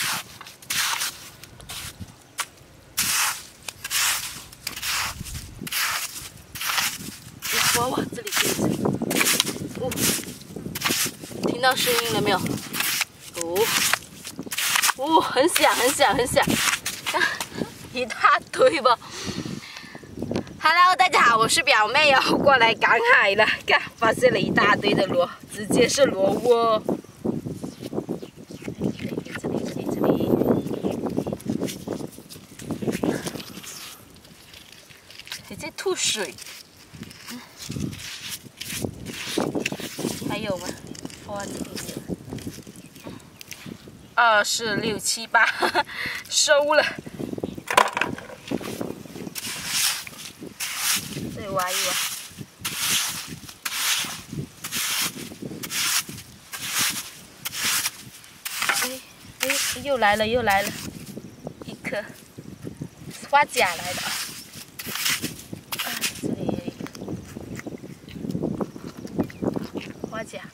哇哇，这里哦，听到声音了没有？哦，很响很响很响，一大堆吧。Hello， 大家好，我是表妹哦，过来赶海了，看发现了一大堆的螺，直接是螺窝。这里，还在吐水。还有吗？哇，这里有2、4、6、7、8，收了。再挖一挖。哎，又来了，一颗花甲来的啊！这里有一个花甲。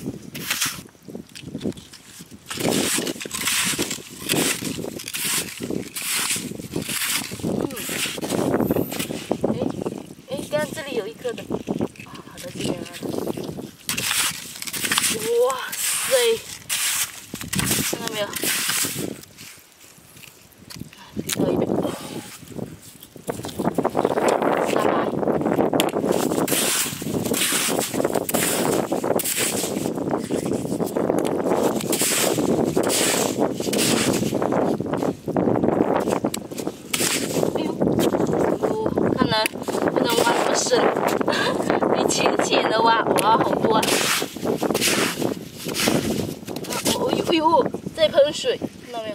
这里有一颗的，好的，这边来了。哇塞，看到没有？低头一点。沙白。哎呦，看来不能挖这么深，你浅的挖，哇，好多啊！哎呦，在喷水，看到没有？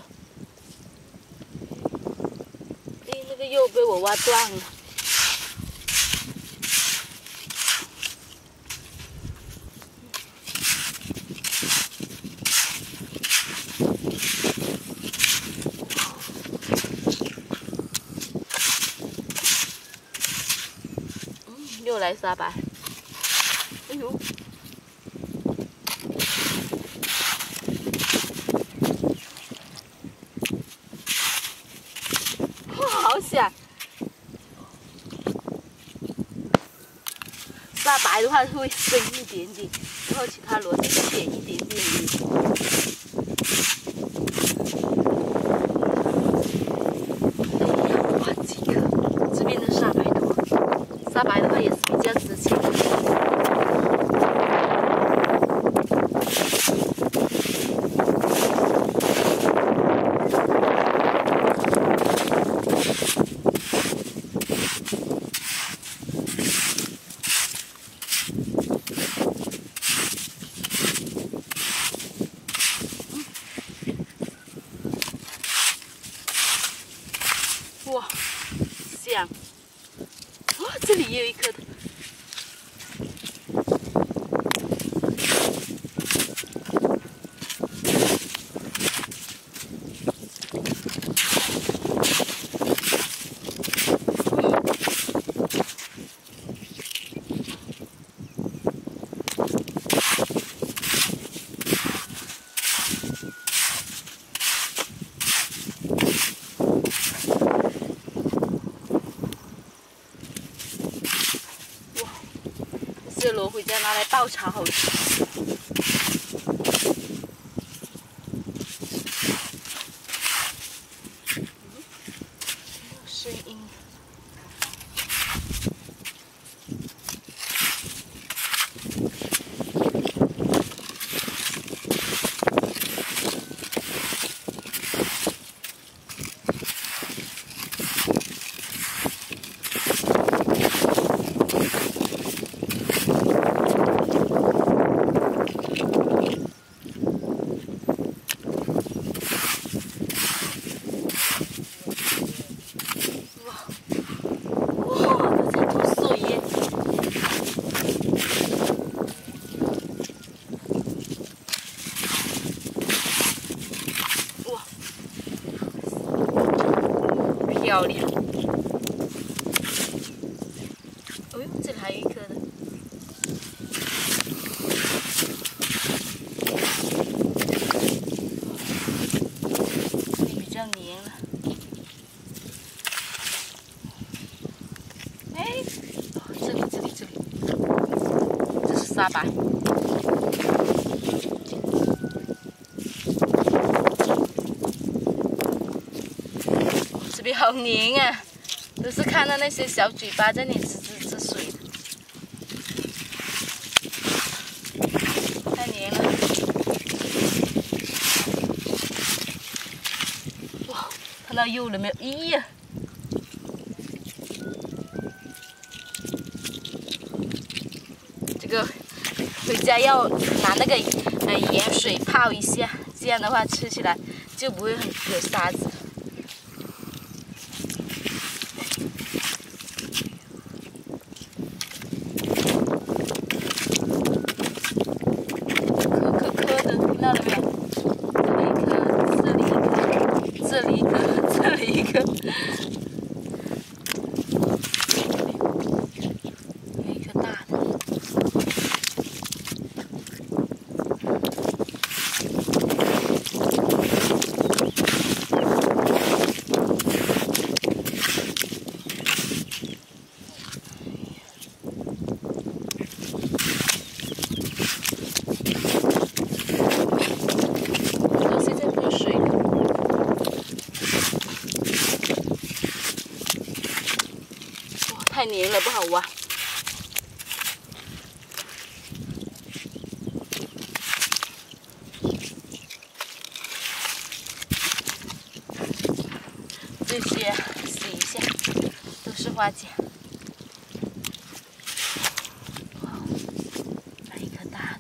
哎，那个又被我挖断了。又来沙白，哎呦！哇，好响！沙白的话会深一点点，然后其他螺就浅一点点而已。哇，几颗！这边的沙白多，沙白的话也是比较值钱的。哇，香！哇，这里也有一颗的。这螺回家拿来爆炒好吃。有声音。漂亮！哦呦，这里还有一颗的。 要黏了。哎，这里，这是沙白。这边好黏啊，都是看到那些小嘴巴在那里吃水的，太黏了。哇，看到肉了没有？咦呀！这个回家要拿那个盐水泡一下，这样的话吃起来就不会很有沙子。颗的，听到了没有？这里一颗，这里一颗，这里一颗，有一颗大的。太黏了，不好挖。这些洗一下，都是花甲。来一颗大的。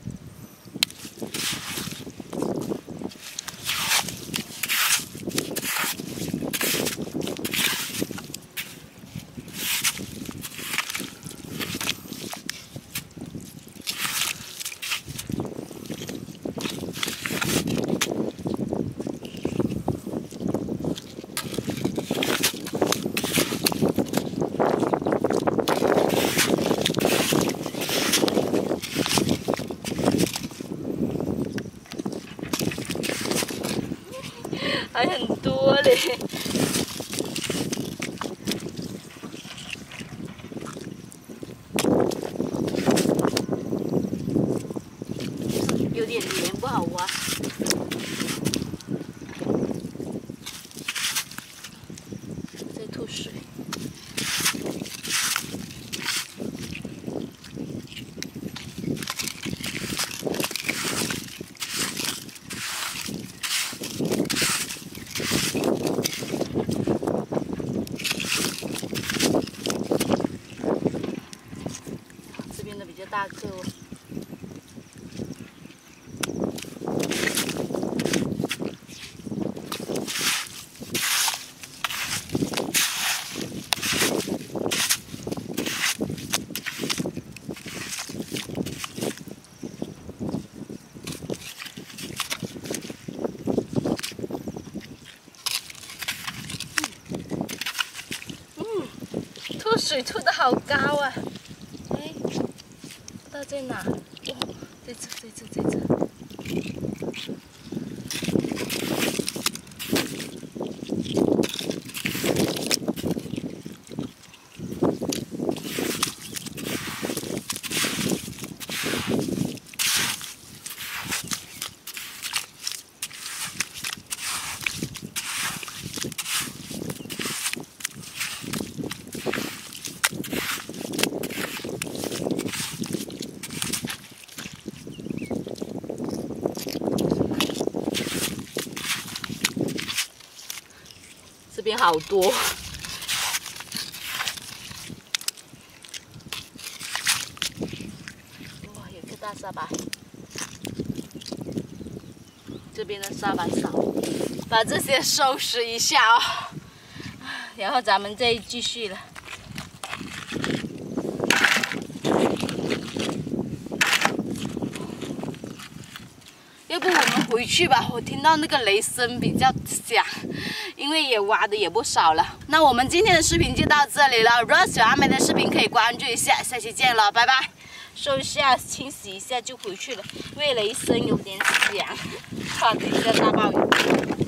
还很多嘞，有点黏，不好挖。再吐水。比较大个哦。吐水吐得好高啊！哎。不知道在哪？哦，在这。这边好多，哇，有个大沙白。这边的沙白少，把这些收拾一下哦，然后咱们再继续了。要不我们回去吧，我听到那个雷声比较响，因为也挖的也不少了。那我们今天的视频就到这里了，如果喜欢阿美的视频可以关注一下，下期见了，拜拜。收一下，清洗一下就回去了，因为雷声有点响，怕等一下大暴雨。